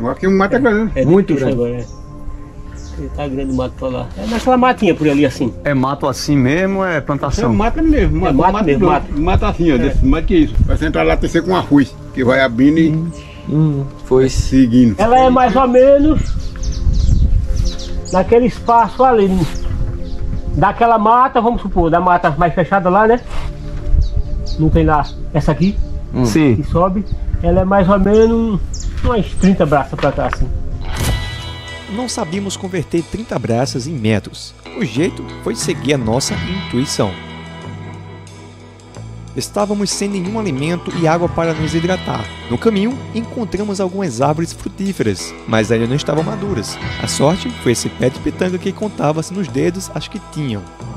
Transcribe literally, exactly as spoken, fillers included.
Aqui o mato é grande. É Muito difícil grande. agora, é. Ele tá grande o mato pra lá. É naquela matinha por ali assim. É mato assim mesmo, é Você plantação? mata mesmo, mata, mato mata mesmo, mesmo, mato. mata assim, ó, desse, mais que isso. Vai sentar lá, tem que ser com arroz, que vai abrindo e Hum, foi. seguindo. Ela é mais ou menos naquele espaço ali. Daquela mata, vamos supor, da mata mais fechada lá, né? Não tem lá essa aqui, Sim. que sobe. Ela é mais ou menos umas trinta braças pra cá, assim. Não sabíamos converter trinta braças em metros. O jeito foi seguir a nossa intuição. Estávamos sem nenhum alimento e água para nos hidratar. No caminho, encontramos algumas árvores frutíferas, mas ainda não estavam maduras. A sorte foi esse pé de pitanga que contava-se nos dedos as que tinham.